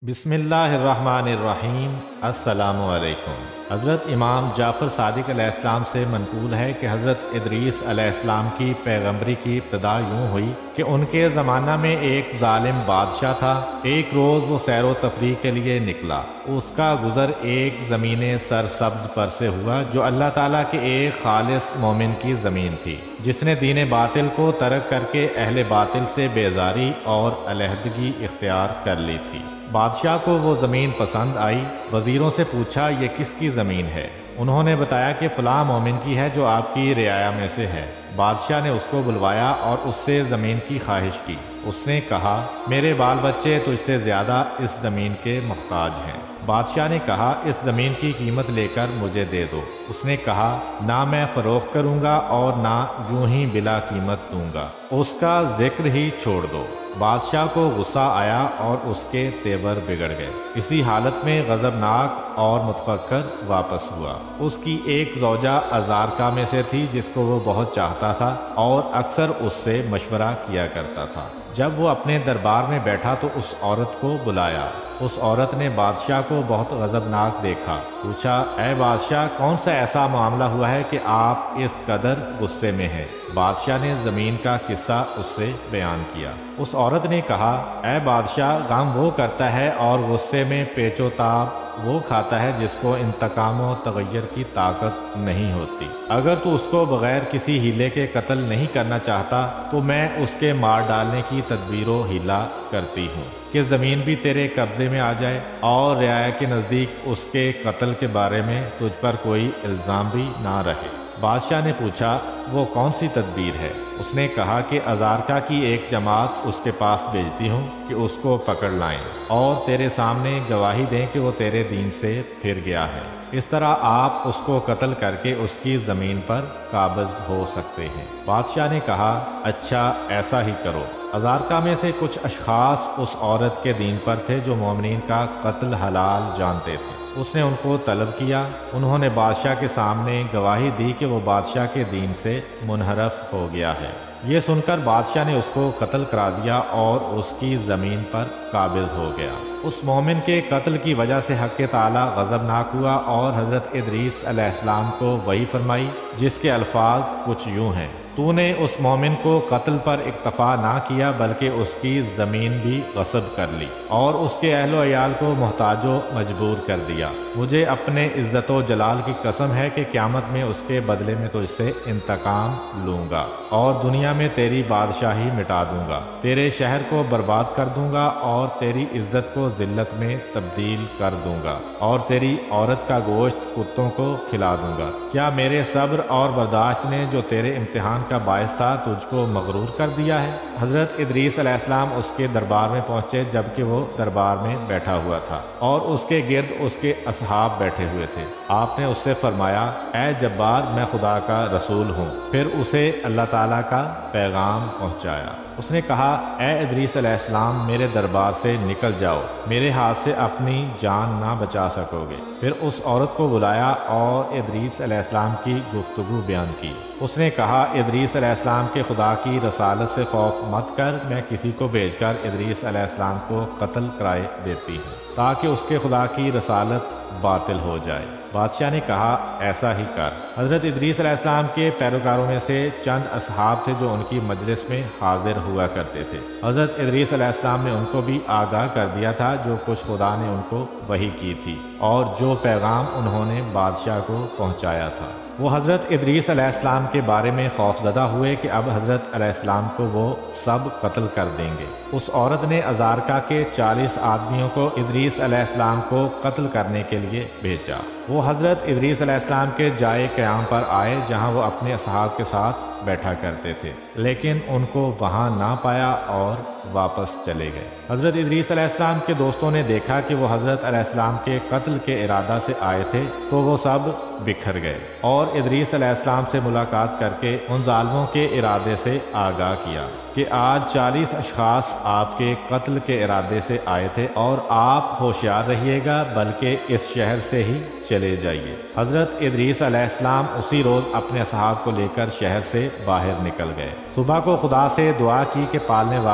بسم اللہ الرحمن الرحیم۔ السلام علیکم۔ حضرت امام جعفر صادق علیہ السلام سے منقول ہے کہ حضرت ادریس علیہ السلام کی پیغمبری کی ابتدا یوں ہوئی کہ ان کے زمانہ میں ایک ظالم بادشاہ تھا۔ ایک روز وہ سیر و تفریح کے لیے نکلا۔ اس کا گزر ایک زمین سرسبز پر سے ہوا جو اللہ تعالیٰ کے ایک خالص مومن کی زمین تھی، جس نے دین باطل کو ترک کر کے اہل باطل سے بیزاری اور علیحدگی اختیار کر لی تھی۔ بادشاہ کو وہ زمین پسند آئی۔ وزیروں سے پوچھا یہ کس کی زمین ہے؟ انہوں نے بتایا کہ فلاں مومن کی ہے جو آپ کی رعایا میں سے ہے۔ بادشاہ نے اس کو بلوایا اور اس سے زمین کی خواہش کی۔ اس نے کہا میرے بال بچے تجھ سے زیادہ اس زمین کے محتاج ہیں۔ بادشاہ نے کہا اس زمین کی قیمت لے کر مجھے دے دو۔ اس نے کہا نہ میں فروخت کروں گا اور نہ یوں ہی بلا قیمت دوں گا، اس کا ذکر ہی چھوڑ دو۔ بادشاہ کو غصہ آیا اور اس کے تیور بگڑ گئے۔ اسی حالت میں غضبناک اور متفکر واپس ہوا۔ اس کی ایک زوجہ ازارکا میں سے تھی جس کو وہ بہت چاہتا تھا اور اکثر اس سے مشورہ کیا کرتا تھا۔ جب وہ اپنے دربار میں بیٹھا تو اس عورت کو بلایا۔ اس عورت نے بادشاہ کو بہت غضبناک دیکھا۔ پوچھا اے بادشاہ کون سا ایسا معاملہ ہوا ہے کہ آپ اس قدر غصے میں ہیں؟ بادشاہ نے زمین کا قصہ اس سے بیان کیا۔ اس عورت نے کہا اے بادشاہ غم وہ کرتا ہے اور غصے میں پیچ و تاب وہ کھاتا ہے جس کو انتقام و تغیر کی طاقت نہیں ہوتی۔ اگر تو اس کو بغیر کسی ہیلے کے قتل نہیں کرنا چاہتا تو میں اس کے مار ڈالنے کی تدبیر و ہیلا کرتی ہوں کہ زمین بھی تیرے قبضے میں آ جائے اور رعایا کے نزدیک اس کے قتل کے بارے میں تجھ پر کوئی الزام بھی نہ رہے۔ بادشاہ نے پوچھا وہ کون سی تدبیر ہے؟ اس نے کہا کہ ازارکا کی ایک جماعت اس کے پاس بھیجتی ہوں کہ اس کو پکڑ لائیں اور تیرے سامنے گواہی دیں کہ وہ تیرے دین سے پھر گیا ہے۔ اس طرح آپ اس کو قتل کر کے اس کی زمین پر قابض ہو سکتے ہیں۔ بادشاہ نے کہا اچھا ایسا ہی کرو۔ ازارکا میں سے کچھ اشخاص اس عورت کے دین پر تھے جو مومنین کا قتل حلال جانتے تھے۔ اس نے ان کو طلب کیا۔ انہوں نے بادشاہ کے سامنے گواہی دی کہ وہ بادشاہ کے دین سے منحرف ہو گیا ہے۔ یہ سن کر بادشاہ نے اس کو قتل کرا دیا اور اس کی زمین پر قابض ہو گیا۔ اس مومن کے قتل کی وجہ سے حق تعالی غضبناک ہوا اور حضرت ادریس علیہ السلام کو وحی فرمائی جس کے الفاظ کچھ یوں ہیں تو نے اس مومن کو قتل پر اکتفا نہ کیا بلکہ اس کی زمین بھی غصب کر لی اور اس کے اہل و عیال کو محتاج و مجبور کر دیا۔ مجھے اپنے عزت و جلال کی قسم ہے کہ قیامت میں اس کے بدلے میں تجھ سے انتقام لوں گا اور دنیا میں تیری بادشاہی مٹا دوں گا، تیرے شہر کو برباد کر دوں گا اور تیری عزت کو ذلت میں تبدیل کر دوں گا اور تیری عورت کا گوشت کتوں کو کھلا دوں گا۔ کیا میرے صبر اور برداشت نے جو تیرے امتحان کا باعث تھا تجھ کو مغرور کر دیا ہے؟ حضرت ادریس علیہ السلام اس کے دربار میں پہنچے جبکہ وہ دربار میں بیٹھا ہوا تھا اور اس کے گرد اس کے اصحاب بیٹھے ہوئے تھے۔ آپ نے اس سے فرمایا اے جبار میں خدا کا رسول ہوں۔ پھر اسے اللہ تعالیٰ کا پیغام پہنچایا۔ اس نے کہا اے ادریس علیہ السلام میرے دربار سے نکل جاؤ، میرے ہاتھ سے اپنی جان نہ بچا سکو گے۔ پھر اس عورت کو بلایا اور ادریس علیہ السلام کی گفتگو بیان کی۔ اس نے کہا ادریس علیہ السلام کے خدا کی رسالت سے خوف مت کر، میں کسی کو بھیج کر ادریس علیہ السلام کو قتل کرائے دیتی ہوں تاکہ اس کے خدا کی رسالت باطل ہو جائے۔ بادشاہ نے کہا ایسا ہی کر۔ حضرت ادریس علیہ السلام کے پیروکاروں میں سے چند اصحاب تھے جو ان کی مجلس میں حاضر ہوا کرتے تھے۔ حضرت ادریس علیہ السلام نے ان کو بھی آگاہ کر دیا تھا جو کچھ خدا نے ان کو وحی کی تھی اور جو پیغام انہوں نے بادشاہ کو پہنچایا تھا۔ وہ حضرت ادریس علیہ السلام کے بارے میں خوفزدہ ہوئے کہ اب حضرت علیہ السلام کو وہ سب قتل کر دیں گے۔ اس عورت نے ازارکا کے 40 آدمیوں کو ادریس علیہ السلام کو قتل کرنے کے لیے بھیجا۔ وہ حضرت ادریس علیہ السلام کے جائے قیام پر آئے جہاں وہ اپنے اصحاب کے ساتھ بیٹھا کرتے تھے، لیکن ان کو وہاں نہ پایا اور واپس چلے گئے۔ حضرت ادریس علیہ السلام کے دوستوں نے دیکھا کہ وہ حضرت علیہ السلام کے قتل کے ارادہ سے آئے تھے تو وہ سب بکھر گئے اور ادریس علیہ السلام سے ملاقات کر کے ان ظالموں کے ارادے سے آگاہ کیا کہ آج 40 اشخاص آپ کے قتل کے ارادے سے آئے تھے اور آپ ہوشیار رہیے گا بلکہ اس شہر سے ہی چلے جائیے۔ حضرت ادریس علیہ السلام اسی روز اپنے اصحاب کو لے کر شہر سے باہر نکل گئے۔ صبح کو خدا سے دعا کی کہ پالنے والے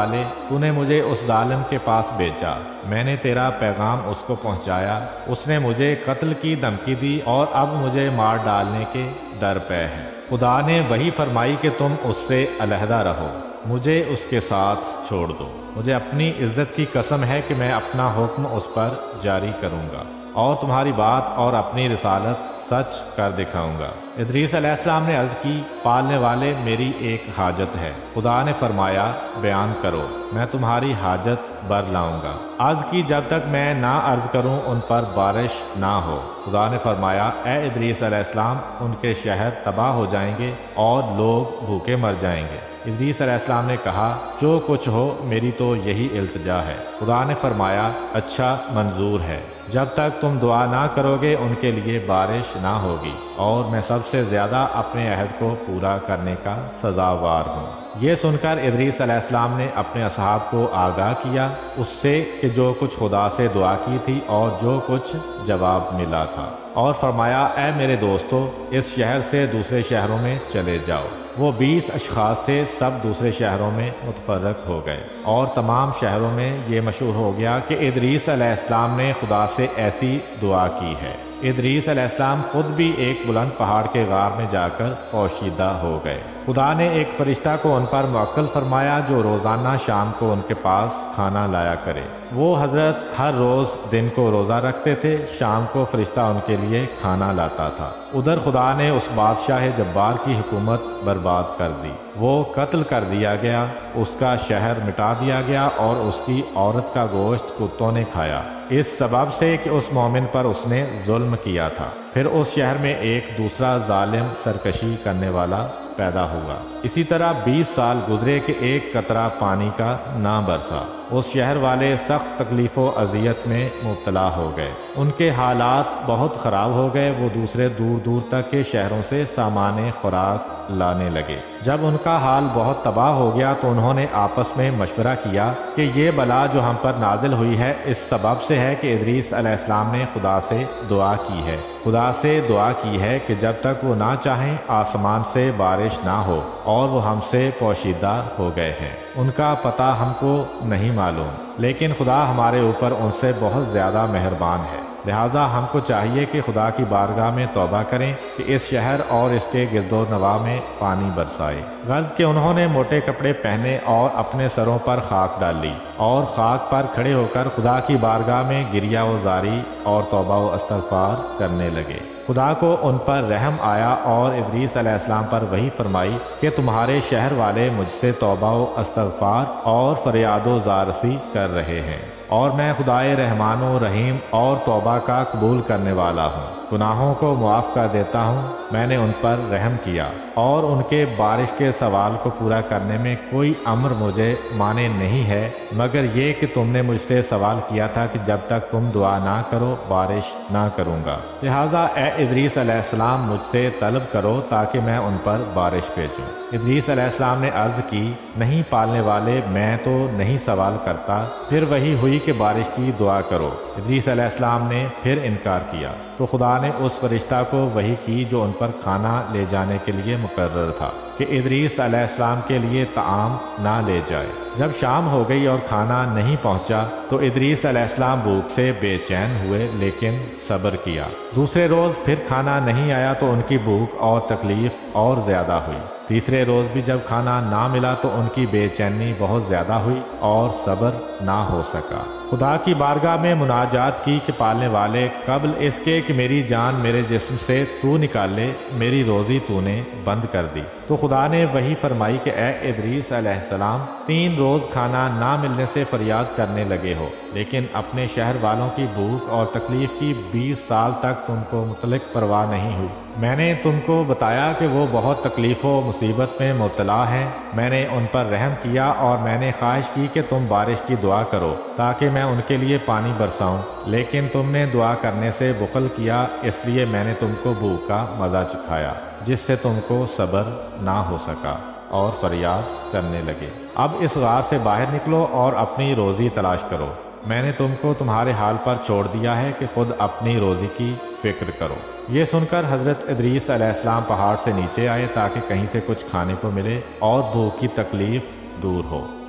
تو نے مجھے اس ظالم کے پاس بھیجا، میں نے تیرا پیغام اس کو پہنچایا، اس نے مجھے قتل کی دھمکی دی اور اب مجھے مار ڈالنے کے در پے ہے۔ خدا نے وہی فرمائی کہ تم اس سے علیحدہ رہو، مجھے اس کے ساتھ چھوڑ دو، مجھے اپنی عزت کی قسم ہے کہ میں اپنا حکم اس پر جاری کروں گا اور تمہاری بات اور اپنی رسالت سچ کر دکھاؤں گا۔ ادریس علیہ السلام نے عرض کی، پالنے والے میری ایک حاجت ہے۔ خدا نے فرمایا، بیان کرو، میں تمہاری حاجت بر لاؤں گا۔ عرض کی، جب تک میں نہ عرض کروں ان پر بارش نہ ہو۔ خدا نے فرمایا، اے ادریس علیہ السلام، ان کے شہر تباہ ہو جائیں گے اور لوگ بھوکے مر جائیں گے۔ ادریس علیہ السلام نے کہا، جو کچھ ہو میری تو یہی التجا ہے۔ خدا نے فرمایا، اچھا منظور ہے، جب تک تم دعا نہ کرو گے ان کے لیے بارش نہ ہوگی، اور میں سب سے زیادہ اپنے عہد کو پورا کرنے کا سزاوار ہوں۔ یہ سن کر ادریس علیہ السلام نے اپنے اصحاب کو آگاہ کیا اس سے کہ جو کچھ خدا سے دعا کی تھی اور جو کچھ جواب ملا تھا، اور فرمایا، اے میرے دوستو، اس شہر سے دوسرے شہروں میں چلے جاؤ۔ وہ 20 اشخاص سے سب دوسرے شہروں میں متفرق ہو گئے، اور تمام شہروں میں یہ مشہور ہو گیا کہ ادریس علیہ السلام نے خدا سے ایسی دعا کی ہے۔ ادریس علیہ السلام خود بھی ایک بلند پہاڑ کے غار میں جا کر پوشیدہ ہو گئے۔ خدا نے ایک فرشتہ کو ان پر موکل فرمایا جو روزانہ شام کو ان کے پاس کھانا لایا کرے۔ وہ حضرت ہر روز دن کو روزہ رکھتے تھے، شام کو فرشتہ ان کے لیے کھانا لاتا تھا۔ ادھر خدا نے اس بادشاہ جبار کی حکومت برباد کر دی، وہ قتل کر دیا گیا، اس کا شہر مٹا دیا گیا اور اس کی عورت کا گوشت کتوں نے کھایا، اس سبب سے کہ اس مومن پر اس نے ظلم کیا تھا۔ پھر اس شہر میں ایک دوسرا ظالم سرکشی کرنے والا پیدا ہوا۔ اسی طرح 20 سال گزرے کہ ایک قطرہ پانی کا نہ برسا۔ اس شہر والے سخت تکلیف و اذیت میں مبتلا ہو گئے، ان کے حالات بہت خراب ہو گئے، وہ دوسرے دور دور تک کے شہروں سے سامان خوراک لانے لگے۔ جب ان کا حال بہت تباہ ہو گیا تو انہوں نے آپس میں مشورہ کیا کہ یہ بلا جو ہم پر نازل ہوئی ہے اس سبب سے ہے کہ ادریس علیہ السلام نے خدا سے دعا کی ہے۔ خدا سے دعا کی ہے کہ جب تک وہ نہ چاہیں آسمان سے بارش نہ ہو، اور وہ ہم سے پوشیدہ ہو گئے ہیں۔ ان کا پتہ ہم کو نہیں معلوم، لیکن خدا ہمارے اوپر ان سے بہت زیادہ مہربان ہے، لہٰذا ہم کو چاہیے کہ خدا کی بارگاہ میں توبہ کریں کہ اس شہر اور اس کے گرد و نواح میں پانی برسائے۔ غرض کہ انہوں نے موٹے کپڑے پہنے اور اپنے سروں پر خاک ڈالی، اور خاک پر کھڑے ہو کر خدا کی بارگاہ میں گریہ و زاری اور توبہ و استغفار کرنے لگے۔ خدا کو ان پر رحم آیا اور ادریس علیہ السلام پر وحی فرمائی کہ تمہارے شہر والے مجھ سے توبہ و استغفار اور فریاد و زارسی کر رہے ہیں، اور میں خدائے رحمان و رحیم اور توبہ کا قبول کرنے والا ہوں، گناہوں کو معاف کر دیتا ہوں۔ میں نے ان پر رحم کیا اور ان کے بارش کے سوال کو پورا کرنے میں کوئی امر مجھے مانے نہیں ہے مگر یہ کہ تم نے مجھ سے سوال کیا تھا کہ جب تک تم دعا نہ کرو بارش نہ کروں گا، لہٰذا اے ادریس علیہ السلام مجھ سے طلب کرو تاکہ میں ان پر بارش بھیجوں۔ ادریس علیہ السلام نے عرض کی، نہیں پالنے والے، میں تو نہیں سوال کرتا۔ پھر وہی ہوئی کہ بارش کی دعا کرو۔ ادریس علیہ السلام نے پھر انکار کیا تو خدا نے اس فرشتہ کو وحی کی جو ان پر کھانا لے جانے کے لیے مقرر تھا کہ ادریس علیہ السلام کے لیے طعام نہ لے جائے۔ جب شام ہو گئی اور کھانا نہیں پہنچا تو ادریس علیہ السلام بھوک سے بے چین ہوئے لیکن صبر کیا۔ دوسرے روز پھر کھانا نہیں آیا تو ان کی بھوک اور تکلیف اور زیادہ ہوئی۔ تیسرے روز بھی جب کھانا نہ ملا تو ان کی بے چینی بہت زیادہ ہوئی اور صبر نہ ہو سکا۔ خدا کی بارگاہ میں مناجات کی کہ پالنے والے، قبل اس کے کہ میری جان میرے جسم سے تو نکال لے، میری روزی تو نے بند کر دی۔ تو خدا نے وہی فرمائی کہ اے ادریس علیہ السلام، 3 روز کھانا نہ ملنے سے فریاد کرنے لگے ہو، لیکن اپنے شہر والوں کی بھوک اور تکلیف کی 20 سال تک تم کو متعلق پرواہ نہیں ہوئی۔ میں نے تم کو بتایا کہ وہ بہت تکلیف و مصیبت میں مبتلا ہیں، میں نے ان پر رحم کیا اور میں نے خواہش کی کہ تم بارش کی دعا کرو تاکہ میں ان کے لیے پانی برساؤں، لیکن تم نے دعا کرنے سے بخل کیا، اس لیے میں نے تم کو بھوک کا مزہ چکھایا جس سے تم کو صبر نہ ہو سکا اور فریاد کرنے لگے۔ اب اس غار سے باہر نکلو اور اپنی روزی تلاش کرو، میں نے تم کو تمہارے حال پر چھوڑ دیا ہے کہ خود اپنی روزی کی فکر کرو۔ یہ سن کر حضرت ادریس علیہ السلام پہاڑ سے نیچے آئے تاکہ کہیں سے کچھ کھانے کو ملے اور بھوک کی تکلیف دور ہو۔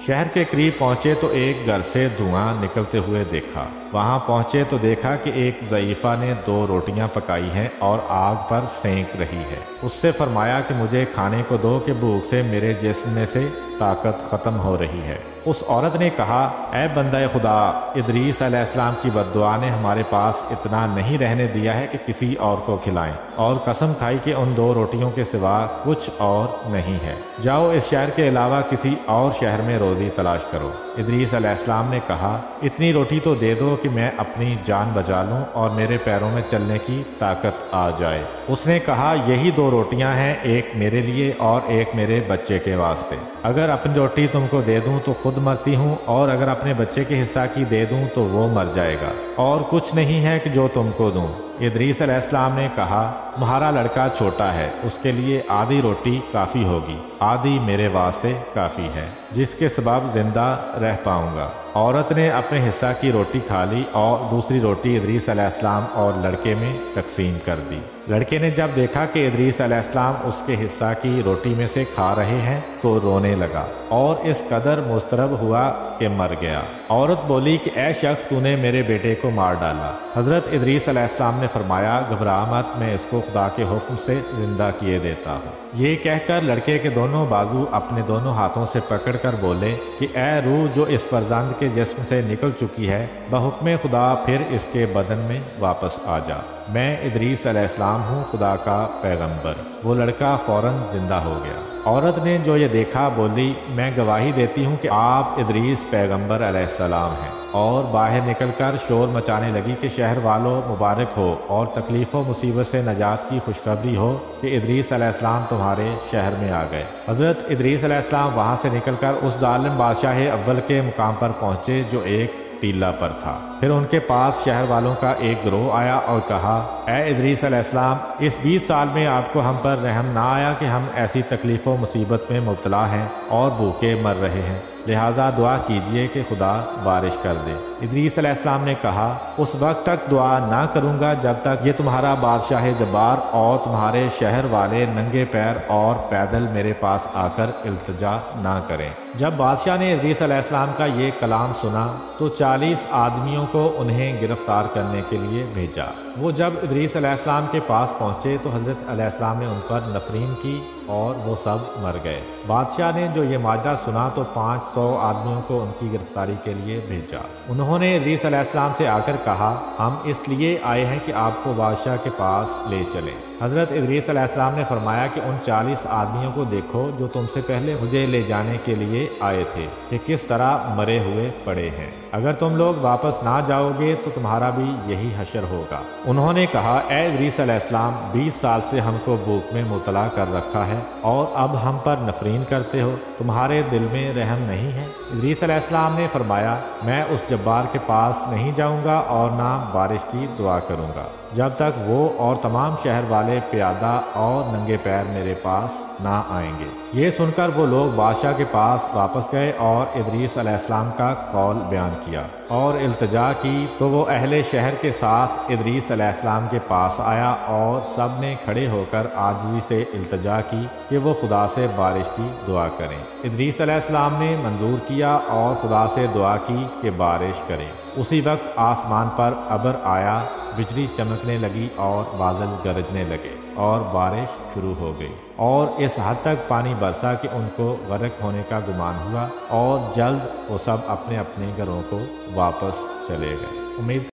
شہر کے قریب پہنچے تو ایک گھر سے دھواں نکلتے ہوئے دیکھا۔ وہاں پہنچے تو دیکھا کہ ایک ضعیفہ نے 2 روٹیاں پکائی ہیں اور آگ پر سینک رہی ہے۔ اس سے فرمایا کہ مجھے کھانے کو دو کہ بھوک سے میرے جسم میں سے طاقت ختم ہو رہی ہے۔ اس عورت نے کہا، اے بندہ خدا، ادریس علیہ السلام کی بد دعا نے ہمارے پاس اتنا نہیں رہنے دیا ہے کہ کسی اور کو کھلائیں، اور قسم کھائی کہ ان 2 روٹیوں کے سوا کچھ اور نہیں ہے۔ جاؤ اس شہر کے علاوہ کسی اور شہر میں روزی تلاش کرو۔ ادریس علیہ السلام نے کہا، اتنی روٹی تو دے دو کہ میں اپنی جان بچا لوں اور میرے پیروں میں چلنے کی طاقت آ جائے۔ اس نے کہا، یہی 2 روٹیاں ہیں، ایک میرے لیے اور ایک میرے بچے کے واسطے۔ اگر اپنی روٹی تم کو دے دوں تو خود مرتی ہوں، اور اگر اپنے بچے کے حصہ کی دے دوں تو وہ مر جائے گا، اور کچھ نہیں ہے کہ جو تم کو دوں۔ ادریس علیہ السلام نے کہا، تمہارا لڑکا چھوٹا ہے، اس کے لیے آدھی روٹی کافی ہوگی، آدھی میرے واسطے کافی ہے، جس کے سبب زندہ رہ پاؤں گا۔ عورت نے اپنے حصہ کی روٹی کھا لی اور دوسری روٹی ادریس علیہ السلام اور لڑکے میں تقسیم کر دی۔ لڑکے نے جب دیکھا کہ ادریس علیہ السلام اس کے حصہ کی روٹی میں سے کھا رہے ہیں تو رونے لگا اور اس قدر مضطرب ہوا کہ مر گیا۔ عورت بولی کہ اے شخص، تو نے میرے بیٹے کو مار ڈالا۔ حضرت ادریس علیہ السلام نے فرمایا، گھبرا مت، میں اس کو خدا کے حکم سے زندہ کیے دیتا ہوں۔ یہ کہہ کر لڑکے کے دونوں بازو اپنے دونوں ہاتھوں سے پکڑ کر بولے کہ اے روح جو اس فرزند کے جسم سے نکل چکی ہے، بحکم خدا پھر اس کے بدن میں واپس آ جا۔ میں ادریس علیہ السلام ہوں، خدا کا پیغمبر۔ وہ لڑکا فوراً زندہ ہو گیا۔ عورت نے جو یہ دیکھا بولی، میں گواہی دیتی ہوں کہ آپ ادریس پیغمبر علیہ السلام ہیں، اور باہر نکل کر شور مچانے لگی کہ شہر والوں مبارک ہو اور تکلیف و مصیبت سے نجات کی خوشخبری ہو کہ ادریس علیہ السلام تمہارے شہر میں آ گئے۔ حضرت ادریس علیہ السلام وہاں سے نکل کر اس ظالم بادشاہ اول کے مقام پر پہنچے جو ایک ٹیلہ پر تھا۔ پھر ان کے پاس شہر والوں کا ایک گروہ آیا اور کہا، اے ادریس علیہ السلام، اس 20 سال میں آپ کو ہم پر رحم نہ آیا کہ ہم ایسی تکلیف و مصیبت میں مبتلا ہیں اور بھوکے مر رہے ہیں، لہٰذا دعا کیجئے کہ خدا بارش کر دے۔ ادریس علیہ السلام نے کہا، اس وقت تک دعا نہ کروں گا جب تک یہ تمہارا بادشاہ جبار اور تمہارے شہر والے ننگے پیر اور پیدل میرے پاس آ کر التجا نہ کریں۔ جب بادشاہ نے ادریس علیہ السلام کا یہ کلام سنا تو 40 آدمیوں کو انہیں گرفتار کرنے کے لیے بھیجا۔ وہ جب ادریس علیہ السلام کے پاس پہنچے تو حضرت علیہ السلام نے ان پر نفرین کی اور وہ سب مر گئے۔ بادشاہ نے جو یہ معاہدہ سنا تو 500 آدمیوں کو ان کی گرفتاری کے لیے بھیجا۔ انہوں نے ادریس علیہ السلام سے آ کر کہا، ہم اس لیے آئے ہیں کہ آپ کو بادشاہ کے پاس لے چلیں۔ حضرت ادریس علیہ السلام نے فرمایا کہ ان 40 آدمیوں کو دیکھو جو تم سے پہلے مجھے لے جانے کے لیے آئے تھے کہ کس طرح مرے ہوئے پڑے ہیں۔ اگر تم لوگ واپس نہ جاؤ گے تو تمہارا بھی یہی حشر ہوگا۔ انہوں نے کہا، اے ادریس علیہ السلام، 20 سال سے ہم کو بھوک میں مبتلا کر رکھا ہے اور اب ہم پر نفرین کرتے ہو، تمہارے دل میں رحم نہیں ہے؟ ادریس علیہ السلام نے فرمایا، میں اس جبار کے پاس نہیں جاؤں گا اور نہ بارش کی دعا کروں گا جب تک وہ اور تمام شہر والے پیادہ اور ننگے پیر میرے پاس نہ آئیں گے۔ یہ سن کر وہ لوگ بادشاہ کے پاس واپس گئے اور ادریس علیہ السلام کا قول بیان کیا اور التجا کی تو وہ اہل شہر کے ساتھ ادریس علیہ السلام کے پاس آیا اور سب نے کھڑے ہو کر عاجزی سے التجا کی کہ وہ خدا سے بارش کی دعا کریں۔ ادریس علیہ السلام نے منظور کیا اور خدا سے دعا کی کہ بارش کریں۔ اسی وقت آسمان پر ابر آیا، بجلی چمکنے لگی اور بادل گرجنے لگے اور بارش شروع ہو گئی، اور اس حد تک پانی برسا کہ ان کو غرق ہونے کا گمان ہوا، اور جلد وہ سب اپنے اپنے گھروں کو واپس چلے گئے۔ امید